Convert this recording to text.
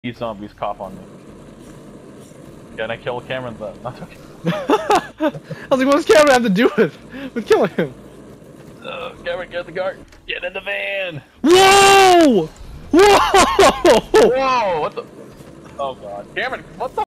These zombies cough on me. Can I kill Cameron then? That's okay. I was like, what's Cameron have to do with killing him? Cameron, get the guard. Get in the van. Whoa! Whoa! Whoa! What the? Oh god, Cameron, what the?